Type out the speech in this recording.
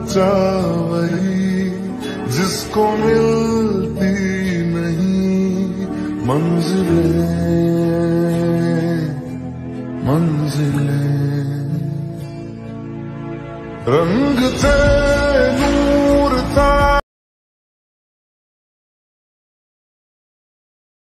सोचा वही जिसको मिलती नहीं मंजिलें मंजिलें। रंग थे